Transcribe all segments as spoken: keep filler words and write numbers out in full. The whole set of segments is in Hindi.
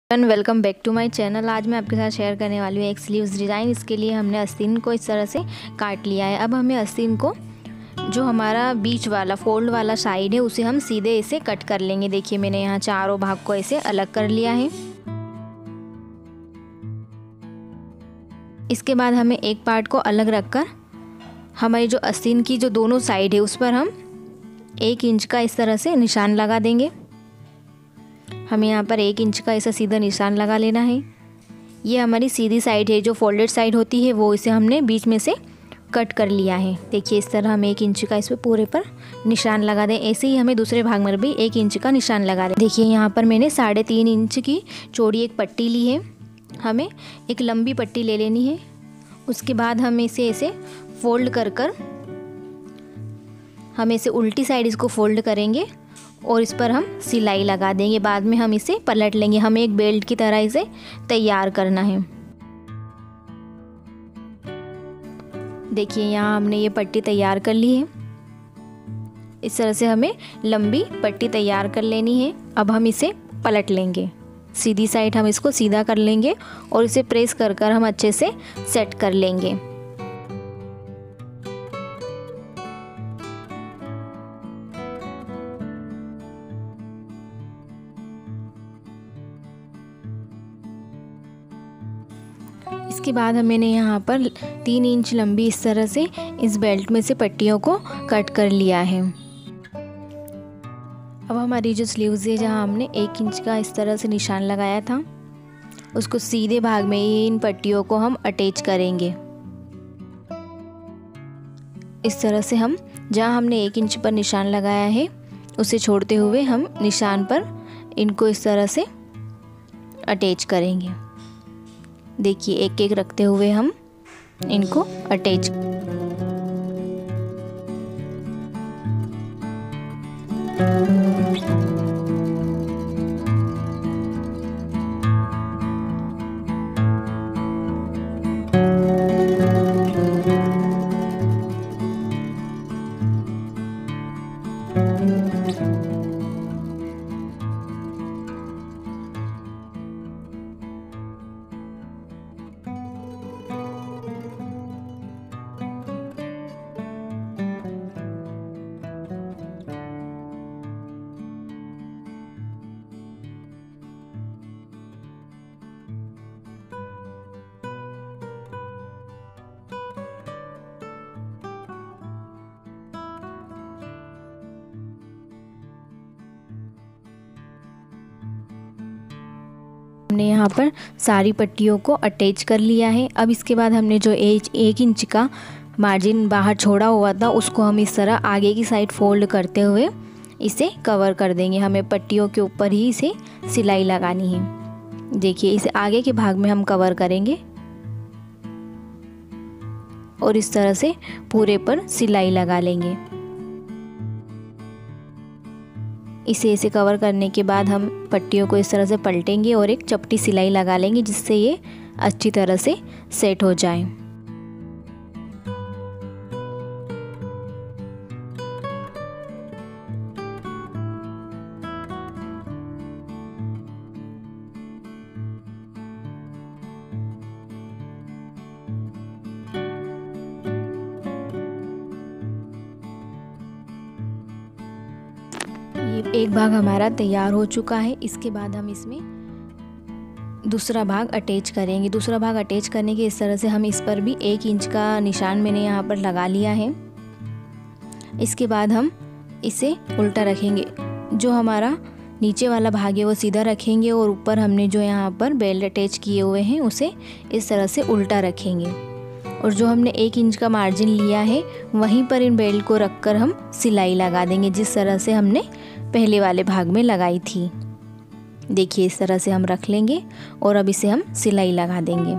Welcome back to my channel. आज मैं आपके साथ शेयर करने वाली हूँ एक स्लीव्स डिज़ाइन। इसके लिए हमने आस्तीन को इस तरह से काट लिया है। अब हमें आस्तीन को जो हमारा बीच वाला फोल्ड वाला साइड है उसे हम सीधे इसे कट कर लेंगे। देखिए मैंने यहाँ चारों भाग को ऐसे अलग कर लिया है। इसके बाद हमें एक पार्ट को अलग रखकर हमारी जो आस्तीन की जो दोनों साइड है उस पर हम एक इंच का इस तरह से निशान लगा देंगे। हमें यहाँ पर एक इंच का ऐसा सीधा निशान लगा लेना है। ये हमारी सीधी साइड है, जो फोल्डेड साइड होती है वो इसे हमने बीच में से कट कर लिया है। देखिए इस तरह हम एक इंच का इस पर पूरे पर निशान लगा दें। ऐसे ही हमें दूसरे भाग में भी एक इंच का निशान लगा दें। देखिए यहाँ पर मैंने साढ़े तीन इंच की चौड़ी एक पट्टी ली है। हमें एक लंबी पट्टी ले लेनी है। उसके बाद हम इसे ऐसे फोल्ड कर कर हम इसे उल्टी साइड इसको फोल्ड करेंगे और इस पर हम सिलाई लगा देंगे। बाद में हम इसे पलट लेंगे। हमें एक बेल्ट की तरह इसे तैयार करना है। देखिए यहाँ हमने ये पट्टी तैयार कर ली है। इस तरह से हमें लंबी पट्टी तैयार कर लेनी है। अब हम इसे पलट लेंगे। सीधी साइड हम इसको सीधा कर लेंगे और इसे प्रेस कर कर हम अच्छे से सेट कर लेंगे। इसके बाद मैंने यहाँ पर तीन इंच लंबी इस तरह से इस बेल्ट में से पट्टियों को कट कर लिया है। अब हमारी जो स्लीव्स है, जहाँ हमने एक इंच का इस तरह से निशान लगाया था, उसको सीधे भाग में ही इन पट्टियों को हम अटैच करेंगे। इस तरह से हम जहाँ हमने एक इंच पर निशान लगाया है उसे छोड़ते हुए हम निशान पर इनको इस तरह से अटैच करेंगे। देखिए एक एक रखते हुए हम इनको अटैच हमने यहाँ पर सारी पट्टियों को अटैच कर लिया है। अब इसके बाद हमने जो एक एक इंच का मार्जिन बाहर छोड़ा हुआ था उसको हम इस तरह आगे की साइड फोल्ड करते हुए इसे कवर कर देंगे। हमें पट्टियों के ऊपर ही इसे सिलाई लगानी है। देखिए इसे आगे के भाग में हम कवर करेंगे और इस तरह से पूरे पर सिलाई लगा लेंगे। इसे इसे कवर करने के बाद हम पट्टियों को इस तरह से पलटेंगे और एक चपटी सिलाई लगा लेंगे, जिससे ये अच्छी तरह से सेट हो जाए। ये एक भाग हमारा तैयार हो चुका है। इसके बाद हम इसमें दूसरा भाग अटैच करेंगे। दूसरा भाग अटैच करने के इस तरह से हम इस पर भी एक इंच का निशान मैंने यहाँ पर लगा लिया है। इसके बाद हम इसे उल्टा रखेंगे। जो हमारा नीचे वाला भाग है वो सीधा रखेंगे और ऊपर हमने जो यहाँ पर बेल्ट अटैच किए हुए हैं उसे इस तरह से उल्टा रखेंगे। और जो हमने एक इंच का मार्जिन लिया है वहीं पर इन बेल्ट को रखकर हम सिलाई लगा देंगे, जिस तरह से हमने पहले वाले भाग में लगाई थी। देखिए इस तरह से हम रख लेंगे और अब इसे हम सिलाई लगा देंगे।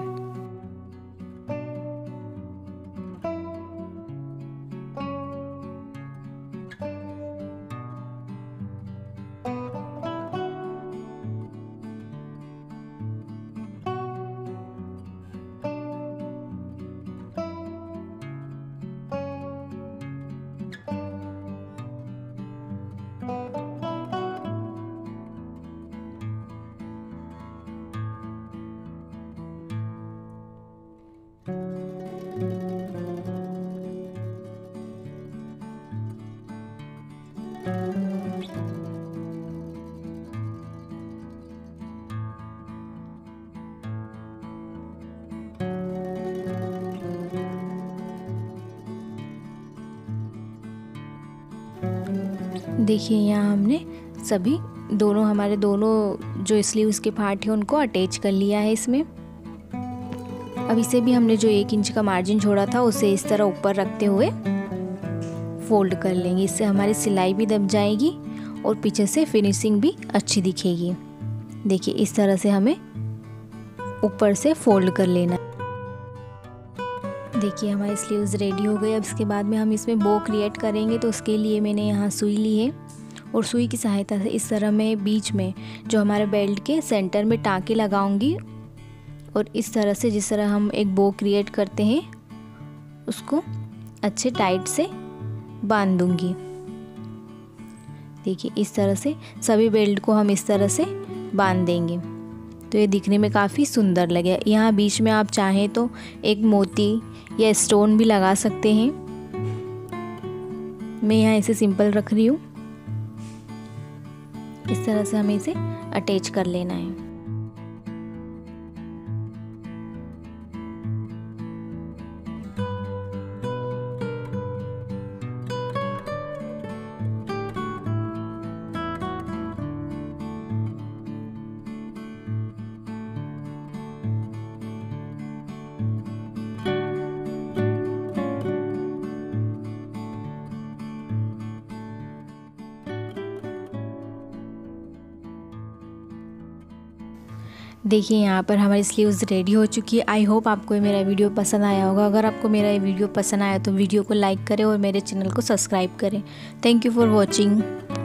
देखिए यहाँ हमने सभी दोनों हमारे दोनों जो स्लीव्स के पार्ट हैं उनको अटैच कर लिया है इसमें। अब इसे भी हमने जो एक इंच का मार्जिन छोड़ा था उसे इस तरह ऊपर रखते हुए फोल्ड कर लेंगे। इससे हमारी सिलाई भी दब जाएगी और पीछे से फिनिशिंग भी अच्छी दिखेगी। देखिए इस तरह से हमें ऊपर से फोल्ड कर लेना। देखिए हमारी स्लीव्स रेडी हो गई। अब इसके बाद में हम इसमें बो क्रिएट करेंगे, तो उसके लिए मैंने यहाँ सुई ली है और सुई की सहायता से इस तरह मैं बीच में जो हमारे बेल्ट के सेंटर में टाँके लगाऊंगी और इस तरह से जिस तरह हम एक बो क्रिएट करते हैं उसको अच्छे टाइट से बांध दूंगी। देखिए इस तरह से सभी बेल्ट को हम इस तरह से बांध देंगे तो ये दिखने में काफ़ी सुंदर लगे। यहाँ बीच में आप चाहें तो एक मोती या स्टोन भी लगा सकते हैं। मैं यहाँ इसे सिंपल रख रही हूँ। इस तरह से हमें इसे अटैच कर लेना है। देखिए यहाँ पर हमारी स्लीव्स रेडी हो चुकी है। आई होप आपको ये मेरा वीडियो पसंद आया होगा। अगर आपको मेरा ये वीडियो पसंद आया तो वीडियो को लाइक करें और मेरे चैनल को सब्सक्राइब करें। Thank you for watching.